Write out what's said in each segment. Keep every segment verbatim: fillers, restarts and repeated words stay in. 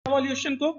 Evolution को।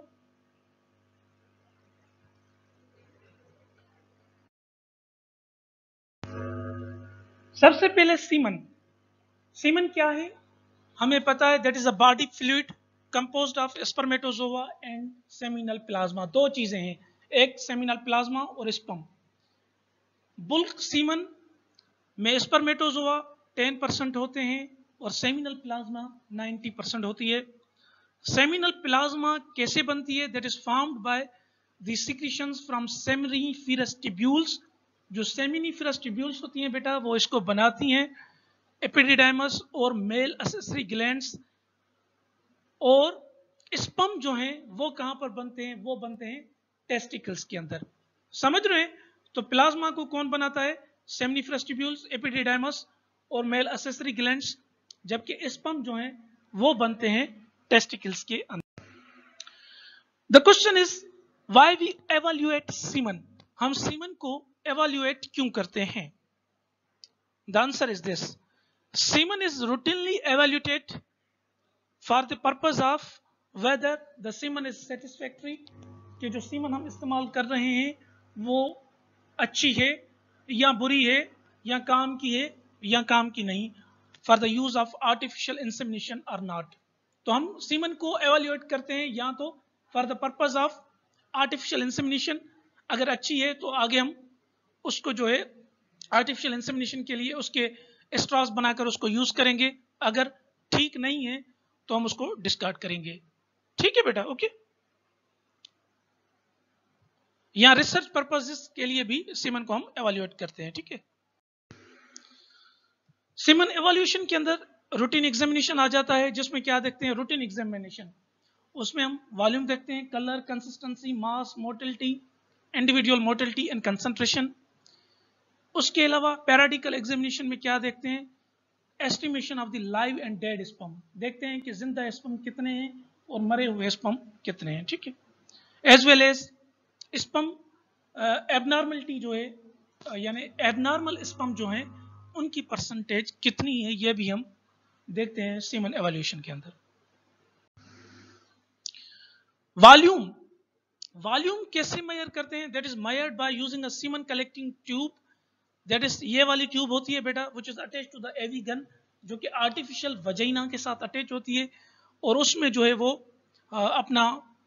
सबसे पहले सीमन। सीमन क्या है हमें पता है, that is a body fluid composed of spermatozoa and seminal plasma. दो चीजें हैं, एक सेमिनल प्लाज्मा और स्पर्म। बुल्क सीमन में स्पर्मेटोजोआ टेन परसेंट होते हैं और सेमिनल प्लाज्मा नाइंटी परसेंट होती है। सेमिनल प्लाज्मा कैसे बनती है? That is formed by the secretions from seminiferous tubules. जो सेमिनिफेरस ट्यूब्यूल्स होती हैं बेटा वो इसको बनाती हैं। एपिडिडाइमस और मेल एसेसरी ग्लैंड्स। और स्पर्म जो हैं वो कहां पर बनते हैं? वो बनते हैं टेस्टिकल्स के अंदर। समझ रहे हैं? तो प्लाज्मा को कौन बनाता है? सेमिनिफेरस ट्यूब्यूल्स, एपिडिडाइमस और मेल एसेसरी ग्लैंड्स, जबकि स्पर्म जो हैं वो बनते हैं टेस्टिकल्स के अंदर। The question is why we evaluate semen. हम सीमन को एवेल्युएट क्यों करते हैं? The answer is this, semen is routinely evaluated for the purpose of whether the semen is satisfactory, कि जो सीमन हम इस्तेमाल कर रहे हैं वो अच्छी है या बुरी है या काम की है या काम की नहीं, for the use of artificial insemination or not। तो हम सीमन को एवेल्युएट करते हैं या तो for the purpose of artificial insemination, अगर अच्छी है तो आगे हम उसको जो है artificial insemination के लिए उसके स्ट्रॉस बनाकर उसको यूज करेंगे, अगर ठीक नहीं है तो हम उसको डिस्कार्ड करेंगे। ठीक है बेटा, ओके। यहां रिसर्च पर्पसेस के लिए भी सीमन को हम एवेल्युएट करते हैं। ठीक है, सीमन एवेल्यूएशन के अंदर रूटीन एग्जामिनेशन आ जाता है, जिसमें क्या देखते हैं? Routine examination. उसमें हम वॉल्यूम देखते हैं, colour, consistency, mass, motility, individual motility and concentration. उसके अलावा पैराडिकल एग्जामिनेशन में क्या देखते हैं? Estimation of the live and dead sperm. देखते हैं कि जिंदा स्पर्म कितने हैं और मरे हुए स्पर्म कितने हैं। ठीक है, as well as sperm abnormality जो है, यानी एबनॉर्मल स्पर्म जो है उनकी परसेंटेज कितनी है, यह भी हम देखते हैं सीमन एवेल्यूएशन के अंदर। वॉल्यूम, वॉल्यूम कैसे मेजर करते हैं? That is measured by using a semen collecting tube. That is ये वाली ट्यूब होती है बेटा which is attach to the AV gun, जो कि आर्टिफिशियल वजाइना के साथ अटैच होती है और उसमें जो है वो आ, अपना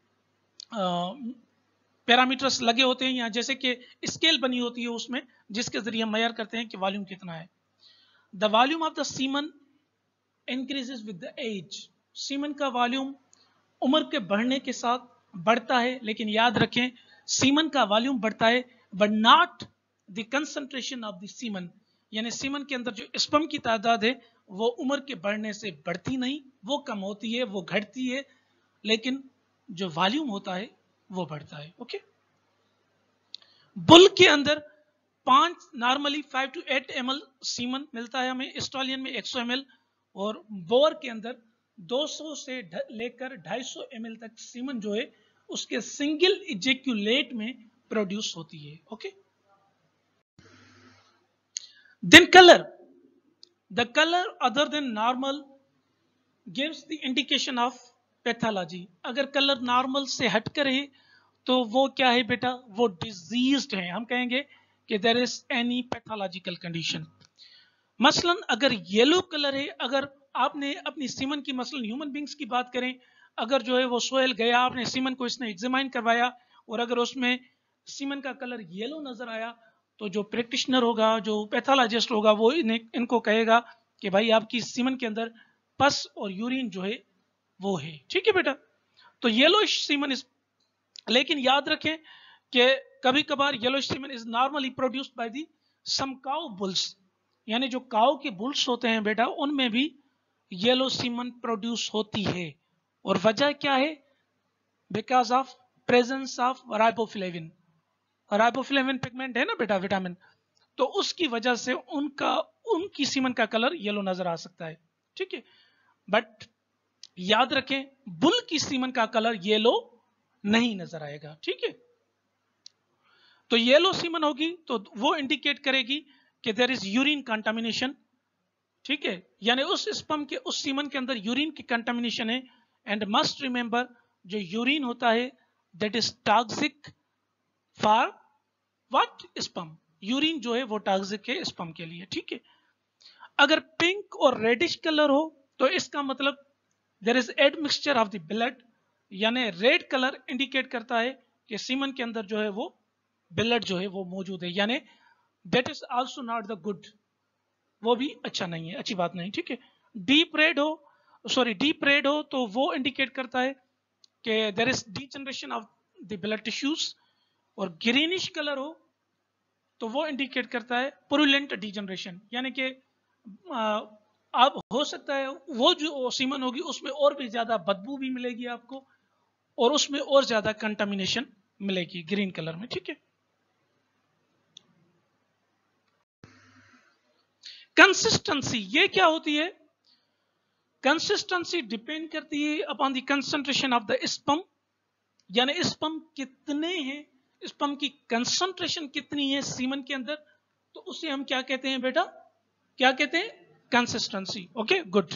पैरामीटर्स लगे होते हैं, या जैसे कि स्केल बनी होती है उसमें, जिसके जरिए हम मेजर करते हैं कि वॉल्यूम कितना है। The volume of the semen increases with the age. Semen का वॉल्यूम उम्र के बढ़ने के साथ बढ़ता है, लेकिन याद रखें सीमन का वॉल्यूम बढ़ता है but not the concentration of the semen, यानी सीमन के अंदर जो स्पर्म की तादाद है वो उम्र के बढ़ने से बढ़ती नहीं, वो कम होती है, वो घटती है, लेकिन जो वॉल्यूम होता है वो बढ़ता है। ओके, बुल के अंदर पांच normally five to eight M L semen मिलता है हमें, ऑस्ट्रेलियन में एक सौ एम एल, और बोर के अंदर दो सौ से लेकर ढाई सौ एम एल तक सीमन जो है उसके सिंगल इजेक्यूलेट में प्रोड्यूस होती है। Okay, then color, the color other than normal gives the indication of pathology। अगर कलर नॉर्मल से हटकर है तो वो क्या है बेटा? वो डिजीज्ड है। हम कहेंगे कि there is any pathological condition. मसलन अगर येलो कलर है, अगर आपने अपनी सीमन की, मसलन ह्यूमन बींग्स की बात करें, अगर जो है वो सोयल गया, आपने सीमन को इसने एग्जामाइन करवाया और अगर उसमें सीमन का कलर येलो नजर आया, तो जो प्रैक्टिशनर होगा, जो पैथोलॉजिस्ट होगा, वो इन्हें इनको कहेगा कि भाई आपकी सीमन के अंदर पस और यूरिन जो है वो है। ठीक है बेटा, तो येलोइश सीमन इज, लेकिन याद रखें कि कभी कभार yellowish semen is normally produced by the some cow bulls, यानी जो काउ के बुल्स होते हैं बेटा उनमें भी येलो सीमन प्रोड्यूस होती है। और वजह क्या है? Because of presence of riboflavin. Riboflavin pigment है ना बेटा, विटामिन, तो उसकी वजह से उनका उनकी सीमन का कलर येलो नजर आ सकता है। ठीक है, बट याद रखें बुल की सीमन का कलर येलो नहीं नजर आएगा। ठीक है, तो येलो सीमन होगी तो वो इंडिकेट करेगी कि देयर इज यूरिन कंटामिनेशन। ठीक है, यानी उस स्पर्म के, उस सीमन के अंदर यूरिन की कंटामिनेशन है। एंड मस्ट रिमेंबर जो यूरिन होता है that is toxic for what? Sperm. Urine जो है वो टॉक्सिक है स्पर्म के लिए, ठीक है। अगर पिंक और रेडिश कलर हो तो इसका मतलब there is admixture of the blood, यानी रेड कलर इंडिकेट करता है कि सीमन के अंदर जो है वो ब्लड जो है वो मौजूद है, यानी that is also not the good, वो भी अच्छा नहीं है, अच्छी बात नहीं, ठीक है। डीप रेड हो सॉरी डीप रेड हो तो वो इंडिकेट करता है कि there is degeneration of the blood tissues, और ग्रीनिश कलर हो तो वो इंडिकेट करता है पुरुलेंट डीजनरेशन, यानी कि अब हो सकता है वो जो सीमन होगी उसमें और भी ज्यादा बदबू भी मिलेगी आपको, और उसमें और ज्यादा कंटामिनेशन मिलेगी ग्रीन कलर में, ठीक है। कंसिस्टेंसी ये क्या होती है? कंसिस्टेंसी डिपेंड करती है upon the concentration of the sperm, यानी स्पर्म कितने हैं, स्पर्म की कंसंट्रेशन कितनी है सीमन के अंदर, तो उसे हम क्या कहते हैं बेटा? क्या कहते हैं? Consistency. Okay, good.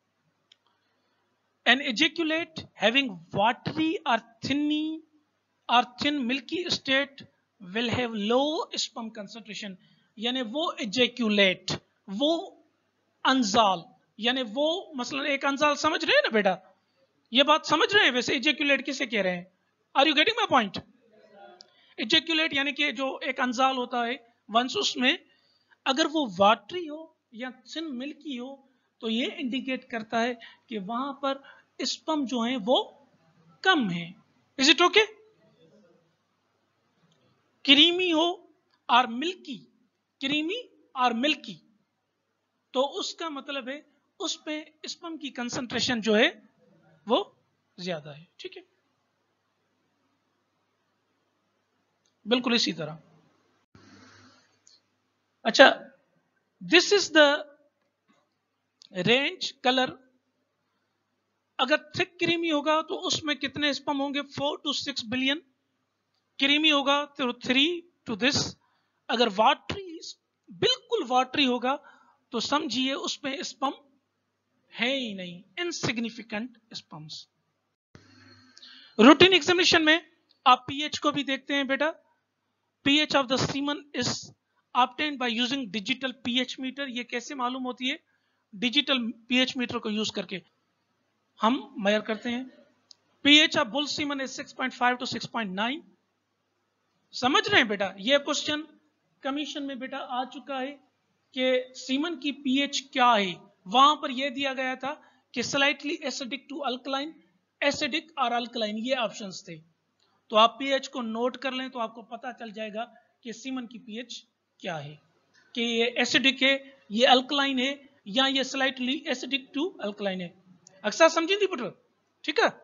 An ejaculate having watery or thinny or thin milky state will have low sperm concentration, यानी वो ejaculate, वो अंजाल, यानी वो मसलन एक अंजाल, समझ रहे हैं ना बेटा? ये बात समझ रहे हैं? वैसे ejaculate किसे कह रहे हैं? Are you getting my point? ejaculate यानी कि जो एक अंजाल होता है, वंस उसमें अगर वो वाटरी हो या थिन मिल्की हो तो ये इंडिकेट करता है कि वहां पर स्पर्म जो है वो कम है। Is it okay? क्रीमी हो और मिल्की, क्रीमी और मिल्की, तो उसका मतलब है उस पे स्पर्म की कंसंट्रेशन जो है वो ज्यादा है, ठीक है। बिल्कुल इसी तरह। अच्छा, this is the range colour. अगर थिक क्रीमी होगा तो उसमें कितने स्पर्म होंगे? Four to six billion. Creamy होगा तो थ्री टू दिस। अगर वाटरी, बिल्कुल वाटरी होगा तो समझिए उसमें स्पर्म है ही नहीं, इनसिग्निफिकेंट स्पर्म्स। रूटीन एग्जामिनेशन में आप पीएच को भी देखते हैं बेटा। PH of the semen is obtained by using digital pH meter. ये कैसे मालूम होती है? डिजिटल पीएच मीटर को यूज करके हम मेजर करते हैं। PH of bull semen is six point five to six point nine. समझ रहे हैं बेटा? ये क्वेश्चन कमीशन में बेटा आ चुका है कि सीमन की पीएच क्या है। वहां पर यह दिया गया था कि slightly acidic to alkaline, acidic और अल्कलाइन, ये ऑप्शंस थे। तो आप पीएच को नोट कर लें तो आपको पता चल जाएगा कि सीमन की पीएच क्या है, कि ये एसिडिक है, ये अल्कलाइन है, या ये स्लाइटली एसिडिक टू अल्कलाइन है। अक्सर समझी थी पुत्र, ठीक है।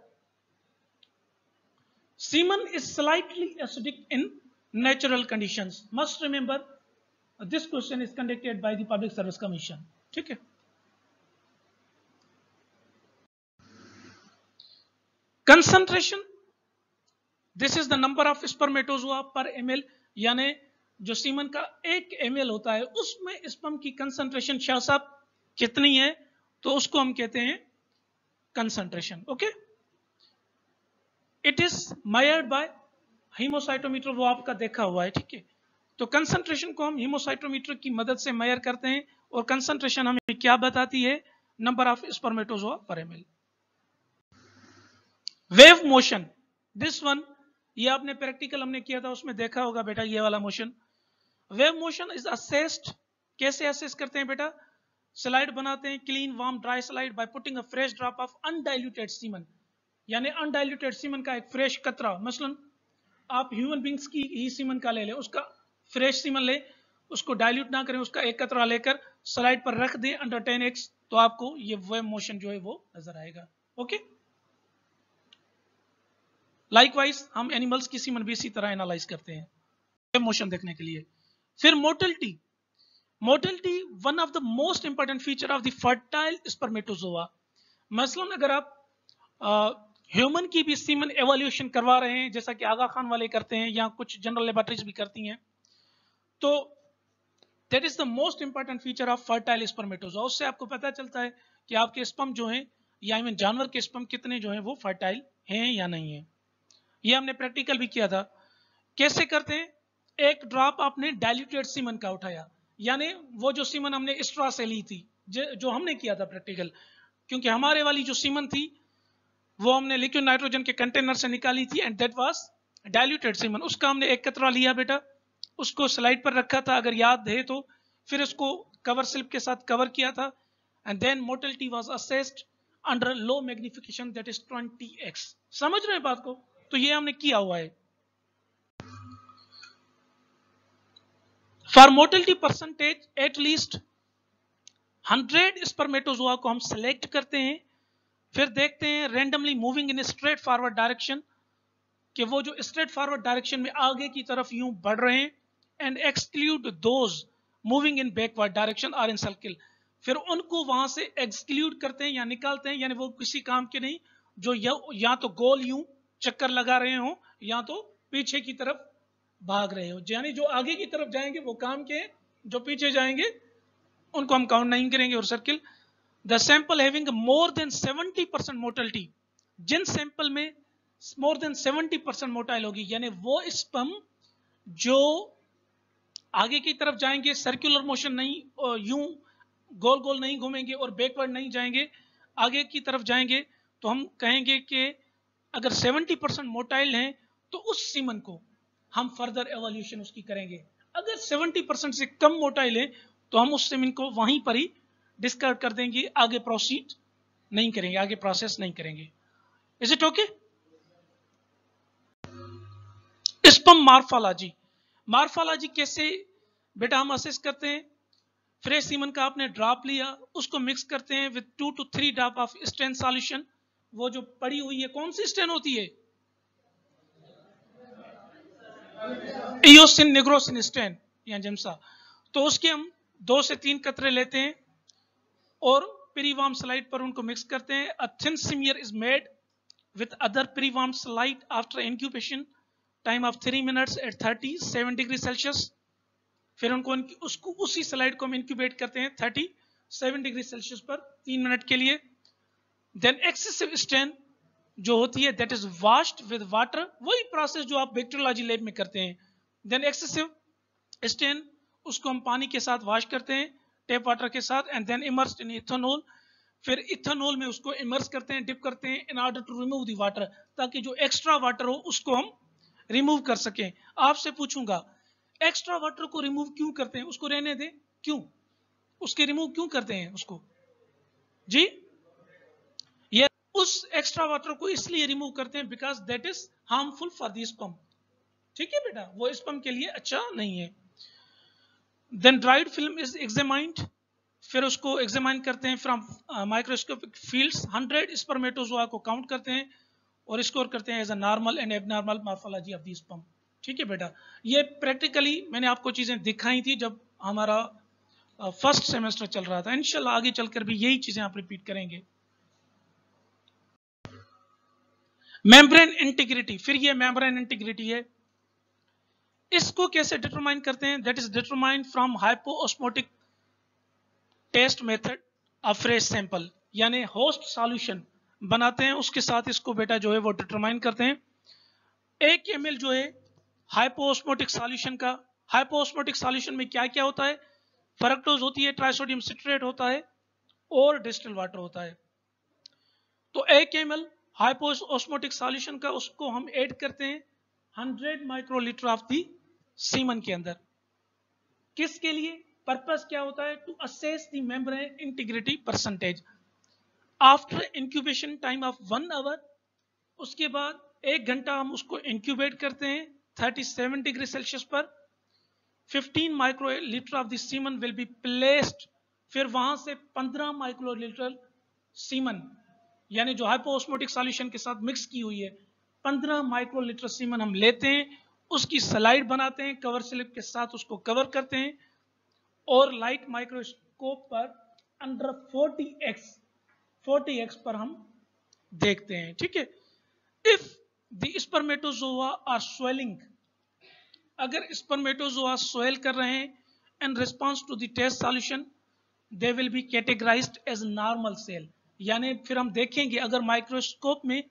Semen is slightly acidic in natural conditions. Must remember, this question is conducted by the Public Service Commission. ठीक है। Concentration. This is the number of spermatozoa per ml, यानी जो सीमन का एक एम एल होता है उसमें स्पर्म की कंसंट्रेशन शाह साहब कितनी है, तो उसको हम कहते हैं concentration. Okay, it is measured by haemocytometer, वो आपका देखा हुआ है, ठीक है। तो कंसंट्रेशन को हम हीमोसाइटोमीटर की मदद से मेजर करते हैं, और कंसंट्रेशन हमें क्या बताती है? Number of spermatozoa per ML. Wave motion, this one, ये आपने प्रैक्टिकल हमने किया था उसमें देखा होगा बेटा, ये वाला motion. Wave motion is assessed, कैसे असेस करते हैं बेटा? स्लाइड बनाते हैं, clean warm dry slide, by putting a fresh drop of undiluted semen, यानी अनडाइल्यूटेड सीमन का एक फ्रेश कतरा, मसलन आप ह्यूमन बींग्स की ही सीमन का ले लें, उसका फ्रेश सीमन ले, उसको डाइल्यूट ना करें, उसका एक कतरा लेकर स्लाइड पर रख दें अंडर टेन एक्स, तो आपको ये वेव मोशन जो है वो नजर आएगा। ओके, लाइकवाइज हम एनिमल्स की सीमन भी इसी तरह एनालाइज करते हैं वेव मोशन देखने के लिए। फिर motility, motility one of the most important feature of the fertile spermatozoa. मसलन अगर आप ह्यूमन uh, की भी सीमन एवोल्यूशन करवा रहे हैं, जैसा कि आगा खान वाले करते हैं या कुछ जनरल लेबोरेटरीज भी करती हैं, तो that is the most important feature of fertile spermatozoa. उससे आपको पता चलता है कि आपके स्पर्म जो हैं या इवन जानवर के स्पर्म कितने जो हैं वो फर्टाइल हैं या नहीं है। ये हमने प्रैक्टिकल भी किया था। कैसे करते हैं? एक ड्रॉप आपने डाइल्यूटेड सीमन का उठाया, यानी वो जो सीमन हमने स्ट्रॉ से ली थी, जो हमने किया था प्रैक्टिकल, क्योंकि हमारे वाली जो सीमन थी वो हमने लिक्विड नाइट्रोजन के कंटेनर से निकाली थी and that was diluted semen. उसका हमने एक कतरा लिया बेटा, उसको स्लाइड पर रखा था अगर याद है तो, फिर उसको कवर स्लिप के साथ कवर किया था and then motility was assessed under low magnification that is twenty X. समझ रहे हैं बात को? तो ये हमने किया हुआ है। For motility percentage at least hundred spermatozoa को हम सेलेक्ट करते हैं, फिर देखते हैं randomly moving in straight forward direction, कि वो जो स्ट्रेट फॉरवर्ड डायरेक्शन में आगे की तरफ यूं बढ़ रहे हैं, and exclude those moving in backward direction or in circle. फिर उनको वहां से एक्सक्लूड करते हैं या निकालते हैं, यानी वो किसी काम के नहीं, जो या, या तो गोल यूं चक्कर लगा रहे हो या तो पीछे की तरफ भाग रहे हो, यानी जो आगे की तरफ जाएंगे वो काम के, जो पीछे जाएंगे उनको हम काउंट नहीं करेंगे। और circle the sample having more than seventy percent motility, जिन सैंपल में more than seventy percent motile होगी, यानी वो स्पर्म जो आगे की तरफ जाएंगे, सर्कुलर मोशन नहीं, यूं गोल गोल नहीं घूमेंगे और बैकवर्ड नहीं जाएंगे, आगे की तरफ जाएंगे, तो हम कहेंगे कि अगर सेवेंटी परसेंट मोटाइल हैं तो उस सीमन को हम फर्दर एवोल्यूशन उसकी करेंगे। अगर सेवेंटी परसेंट से कम मोटाइल है तो हम उस सीमन को वहीं पर ही डिस्कार्ड कर देंगे, आगे प्रोसीड नहीं करेंगे, आगे प्रोसेस नहीं करेंगे। Is it okay? Sperm morphology, morphology कैसे बेटा हम असेस करते हैं? फ्रेश सीमन का आपने ड्रॉप लिया, उसको मिक्स करते हैं with two two three drop of stain solution. वो जो पड़ी हुई है कौन सी स्टेन होती है? इयोसिन निग्रोसिन स्टेन या जिम्सा। तो उसके हम दो से तीन कतरे लेते हैं और प्रीवार्म स्लाइड पर उनको मिक्स करते हैं। A thin smear is made with other prewarm slide after incubation time of three minutes at thirty seven degree Celsius. फिर उनको उसको उसी स्लाइड को हम इंक्यूबेट करते हैं थर्टी सेवन डिग्री सेल्सियस पर तीन मिनट के लिए। देन एक्सेसिव स्टेन जो होती है that is washed with water, वही प्रोसेस जो आप बैक्टीरियोलॉजी लैब में करते हैं। देन एक्सेसिव स्टेन उसको हम पानी के साथ वॉश करते हैं, टेप वाटर के साथ, and then immersed in ethanol. फिर इथेनॉल में उसको इमर्स करते हैं, डिप करते हैं in order to remove the water, ताकि जो एक्स्ट्रा वाटर हो उसको हम रिमूव कर सकें। आपसे पूछूंगा एक्स्ट्रा वाटर को रिमूव क्यों करते हैं? उसको रहने दें, क्यों उसके रिमूव क्यों करते हैं उसको जी? ये उस एक्स्ट्रा वाटर को इसलिए रिमूव करते हैं because that is harmful for the sperm. ठीक है बेटा, वो स्पर्म के लिए अच्छा नहीं है। Then dried film is examined, फिर उसको एग्जामाइन करते हैं from microscopic fields. Hundred spermatozoa को काउंट करते हैं और स्कोर करते हैं as a normal and abnormal morphology of the sperm. ठीक है बेटा, ये प्रैक्टिकली मैंने आपको चीजें दिखाई थी जब हमारा फर्स्ट uh, सेमेस्टर चल रहा था। इंशाल्लाह आगे चलकर भी यही चीजें आप रिपीट करेंगे। मेम्ब्रेन इंटीग्रिटी, फिर ये मेम्ब्रेन इंटीग्रिटी है, इसको कैसे डिटरमाइन करते हैं? That is determined from hypoosmotic test method of fresh sample, यानी होस्ट सॉल्यूशन बनाते हैं उसके साथ इसको बेटा जो है वो डिटरमाइन करते हैं। एक एम एल जो है हाइपोओस्मोटिक सॉल्यूशन का, हाइपोओस्मोटिक सॉल्यूशन में क्या क्या होता है? फ्रक्टोज होती है, ट्राइसोडियम सिट्रेट होता है और डिस्टिल वाटर होता है। तो एक एम एल हाइपोओस्मोटिक सॉल्यूशन का उसको हम ऐड करते हैं hundred microlitre of the semen के अंदर। किसके लिए? पर्पस क्या होता है? To assess the membrane integrity percentage after incubation time of one hour. उसके बाद एक घंटा हम उसको इंक्यूबेट करते हैं थर्टी सेवन डिग्री सेल्सियस पर। Fifteen microlitre of the semen will be placed, फिर वहां से पंद्रह माइक्रोलीटर सीमन, यानी जो हाइपोओस्मोटिक सॉल्यूशन के साथ मिक्स की हुई है, पंद्रह माइक्रोलीटर सीमन हम लेते हैं, उसकी स्लाइड बनाते हैं, कवर स्लिप के साथ उसको कवर करते हैं और लाइट माइक्रोस्कोप पर under forty X forty X पर हम देखते हैं। ठीक है, if the spermatozoa are swelling, अगर स्पर्मेटोजोआ स्वेल कर रहे हैं in response to the test solution, they will be categorised as normal cell, यानी फिर हम देखेंगे अगर माइक्रोस्कोप में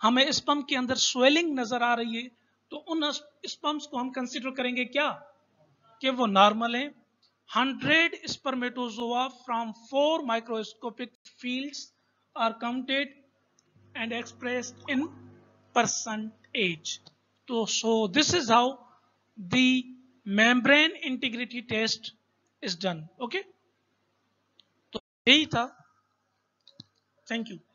हमें स्पर्म के अंदर स्वेलिंग नजर आ रही है, तो उन स्पर्म्स को हम कंसीडर करेंगे क्या कि वो नॉर्मल है। Hundred spermatozoa from four microscopic fields are counted and expressed in percentage. So, so this is how the membrane integrity test is done. Okay, तो यही था। Thank you.